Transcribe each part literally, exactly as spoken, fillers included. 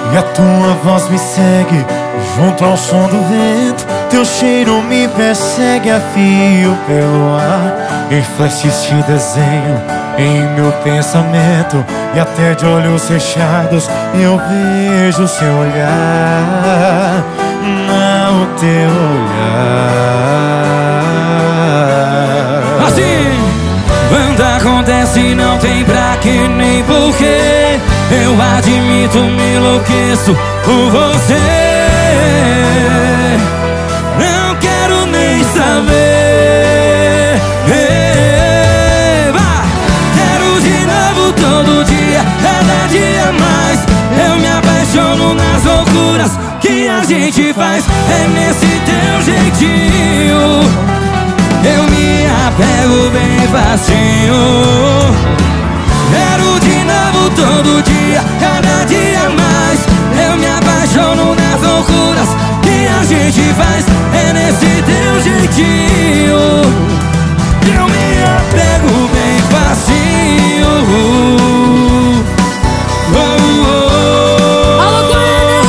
E a tua voz me segue junto ao som do vento. Teu cheiro me persegue a fio pelo ar. Em flashes te desenho em meu pensamento. E até de olhos fechados eu vejo seu olhar. Não, teu olhar. Assim, quando acontece não tem pra que nem porquê. Eu admito, me enlouqueço por você. Não quero nem saber. Vai! Quero de novo todo dia, cada dia mais. Eu me apaixono nas loucuras que a gente faz. É nesse teu jeitinho eu me apego bem facinho. Quero de novo todo dia, cada dia mais. Eu me apaixono nas loucuras que a gente faz. É nesse teu jeitinho eu me apego bem facinho. Oh, oh, oh. Alô, Goiânia!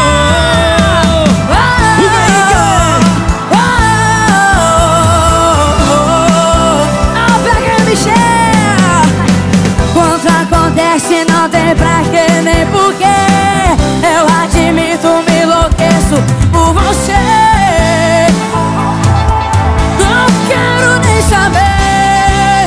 Ah, pega aí, Michel! Quando acontece não tem pra que nem porquê. Eu admito, me enlouqueço por você. Não quero nem saber.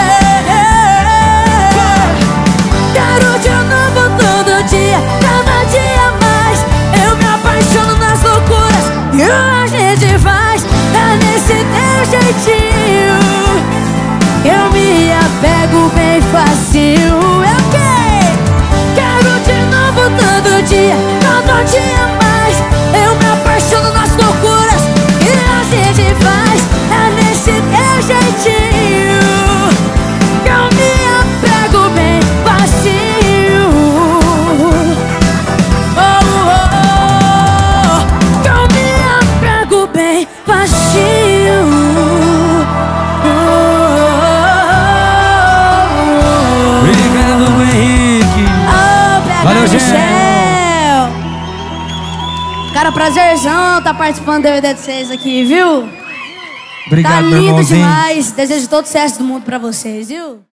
Quero de novo todo dia, cada dia mais. Eu me apaixono nas loucuras que a gente faz. É nesse teu jeitinho eu me apego bem facinho. Eu quero, quero de novo todo dia, cada dia mais. Eu me apaixono nas loucuras que a gente faz. É nesse teu jeitinho que eu me apego bem facinho. Oh, oh, oh, que eu me apego bem facinho. Obrigado, Henrique. Oh, pega Valeu, Michel. gente. Cara, prazerzão tá participando do D V D de vocês aqui, viu? Obrigado, Tá meu lindo irmãozinho. demais. Desejo todo o sucesso do mundo pra vocês, viu?